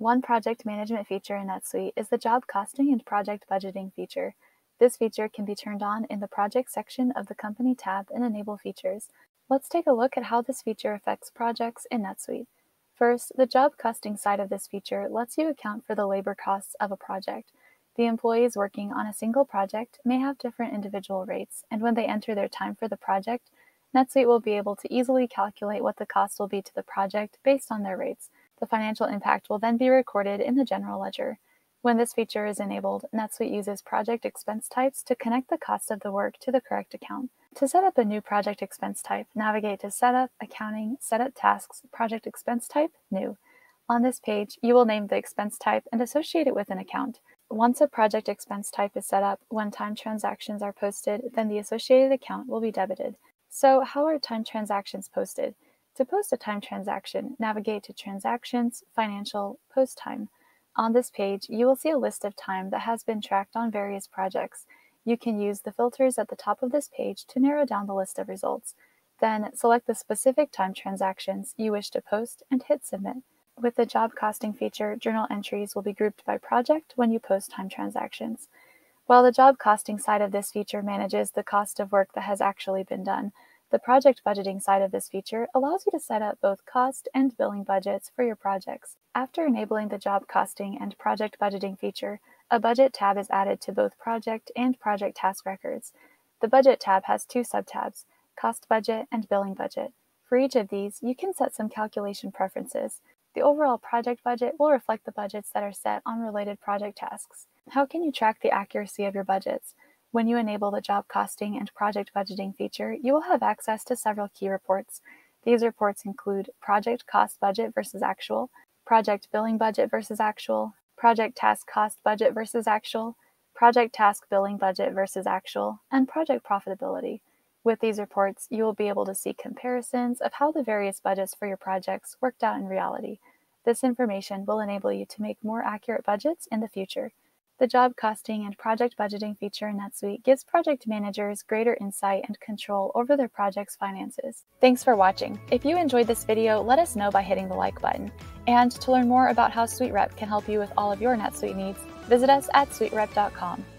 One project management feature in NetSuite is the job costing and project budgeting feature. This feature can be turned on in the Project section of the Company tab in Enable Features. Let's take a look at how this feature affects projects in NetSuite. First, the job costing side of this feature lets you account for the labor costs of a project. The employees working on a single project may have different individual rates, and when they enter their time for the project, NetSuite will be able to easily calculate what the cost will be to the project based on their rates. The financial impact will then be recorded in the general ledger. When this feature is enabled, NetSuite uses project expense types to connect the cost of the work to the correct account. To set up a new project expense type, navigate to Setup, Accounting, Setup Tasks, Project Expense Type, New. On this page, you will name the expense type and associate it with an account. Once a project expense type is set up, when time transactions are posted, then the associated account will be debited. So, how are time transactions posted? To post a time transaction, navigate to Transactions, Financial, Post Time. On this page, you will see a list of time that has been tracked on various projects. You can use the filters at the top of this page to narrow down the list of results. Then, select the specific time transactions you wish to post and hit Submit. With the job costing feature, journal entries will be grouped by project when you post time transactions. While the job costing side of this feature manages the cost of work that has actually been done, the project budgeting side of this feature allows you to set up both cost and billing budgets for your projects. After enabling the job costing and project budgeting feature, a budget tab is added to both project and project task records. The budget tab has two subtabs, cost budget and billing budget. For each of these, you can set some calculation preferences. The overall project budget will reflect the budgets that are set on related project tasks. How can you track the accuracy of your budgets? When you enable the job costing and project budgeting feature, you will have access to several key reports. These reports include project cost budget versus actual, project billing budget versus actual, project task cost budget versus actual, project task billing budget versus actual, and project profitability. With these reports, you will be able to see comparisons of how the various budgets for your projects worked out in reality. This information will enable you to make more accurate budgets in the future. The job costing and project budgeting feature in NetSuite gives project managers greater insight and control over their project's finances. Thanks for watching. If you enjoyed this video, let us know by hitting the like button. And to learn more about how SuiteRep can help you with all of your NetSuite needs, visit us at SuiteRep.com.